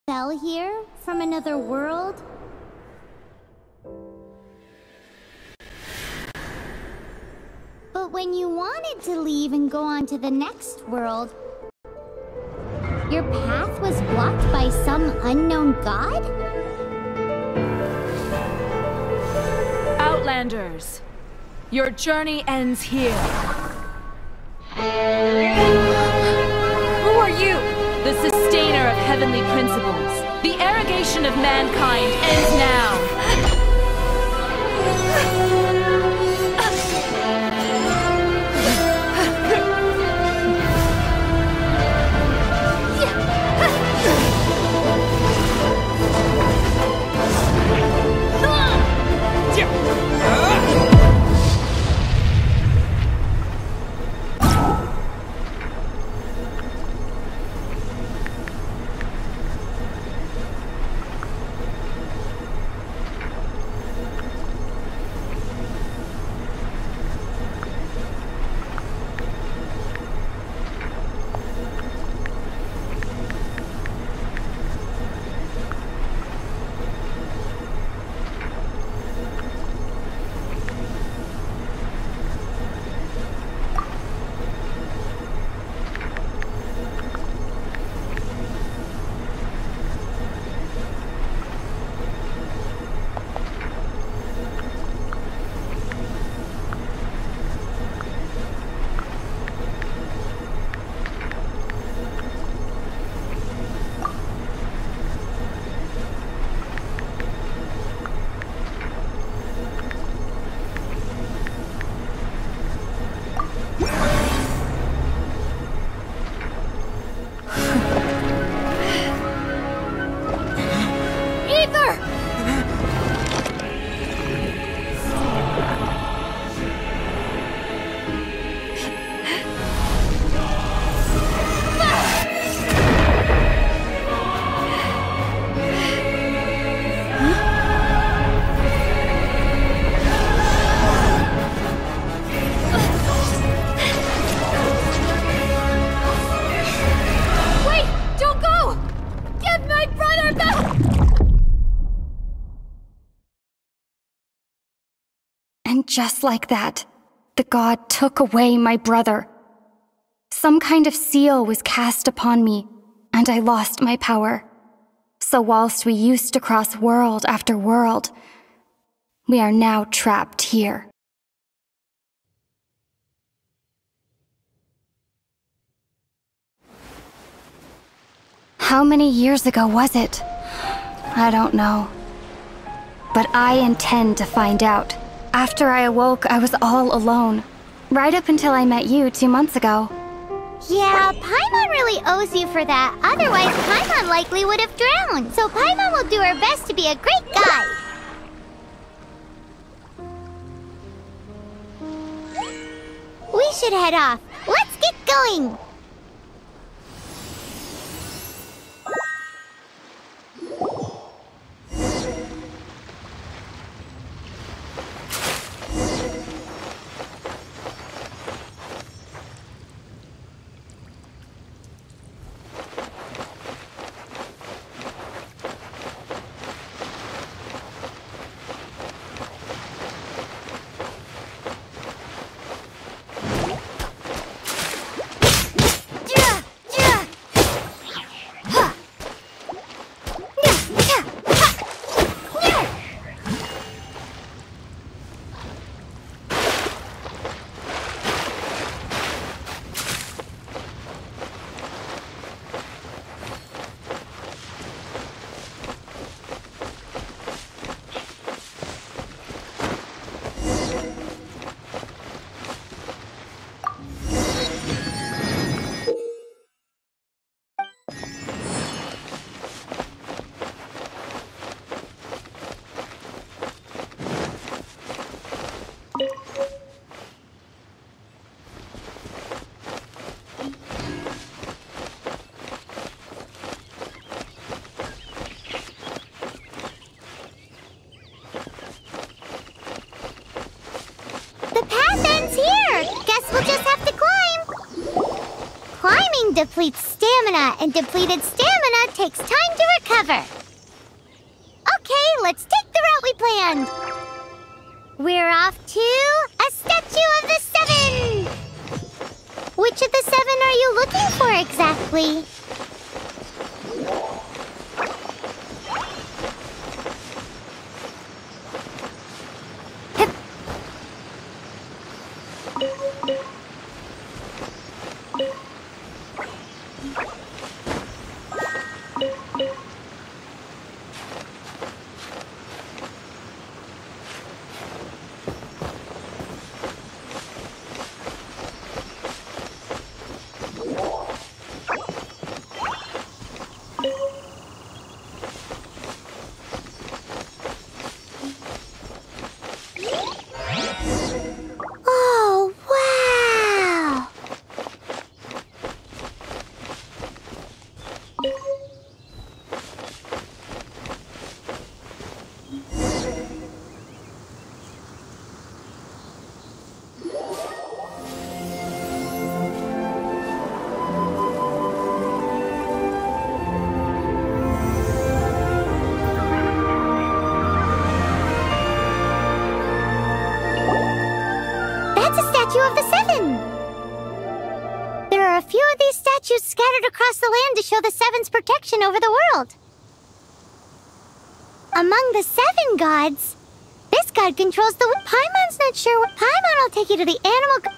fell here from another world? But when you wanted to leave and go on to the next world, your path was blocked by some unknown god? Outlanders, your journey ends here. Who are you? The sustainer of heavenly principles. The arrogation of mankind ends now. And just like that, the god took away my brother. Some kind of seal was cast upon me, and I lost my power. So whilst we used to cross world after world, we are now trapped here. How many years ago was it? I don't know. But I intend to find out. After I awoke, I was all alone. Right up until I met you 2 months ago. Yeah, Paimon really owes you for that. Otherwise, Paimon likely would have drowned. So Paimon will do her best to be a great guide. We should head off. Let's get going. Depletes stamina, and depleted stamina takes time to recover. forever. Okay, let's take the route we planned. We're off to a statue of the seven. Which of the seven are you looking for exactly? Oh, wow! That's a statue of the seven! There are a few of these statues scattered across the land to show the seven's protection over the world. Among the seven gods, this god controls the wind. Paimon's not sure what... Paimon will take you to the animal...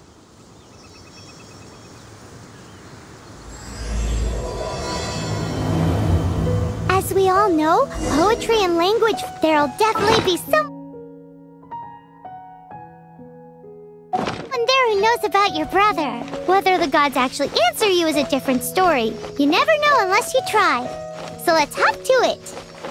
As we all know, poetry and language, there'll definitely be some... there who knows about your brother. Whether the gods actually answer you is a different story. You never know unless you try. So let's hop to it.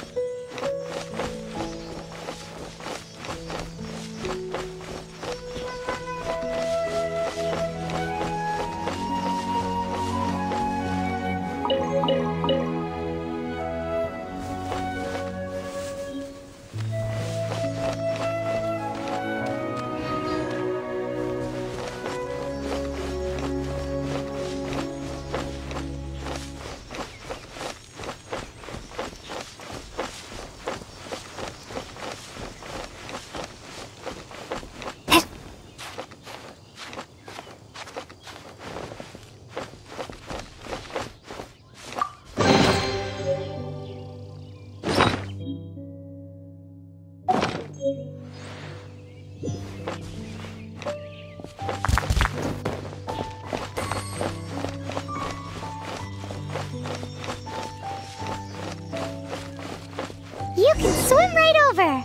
You can swim right over.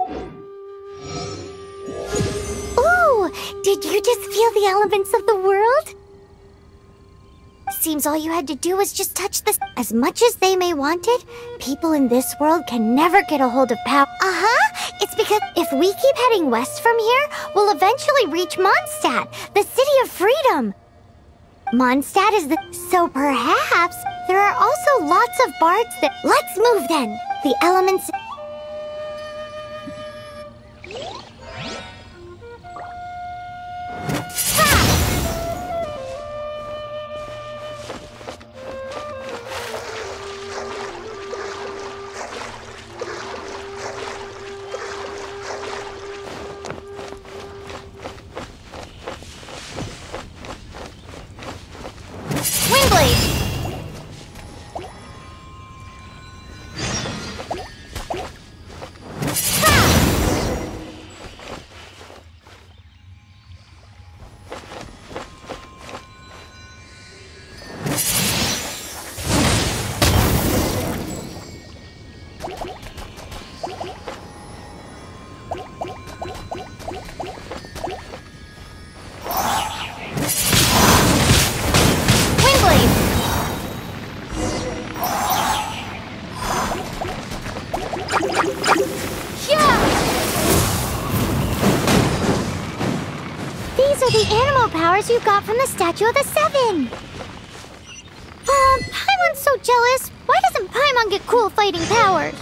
Ooh! Did you just feel the elements of the world? Seems all you had to do was just touch this. As much as they may want it, people in this world can never get a hold of power. It's because if we keep heading west from here, we'll eventually reach Mondstadt, the city of freedom. Mondstadt is the... So perhaps there are also lots of bards that... Let's move then! The elements... you got from the Statue of the Seven. Paimon's so jealous. Why doesn't Paimon get cool fighting powers?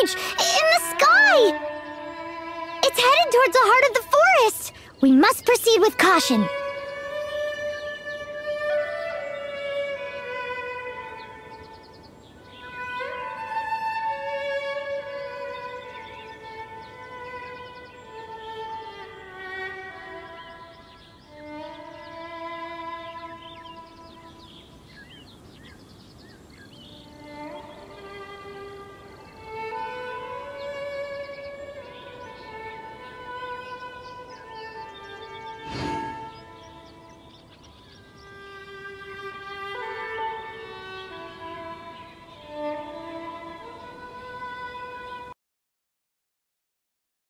image in the sky! It's headed towards the heart of the forest! We must proceed with caution.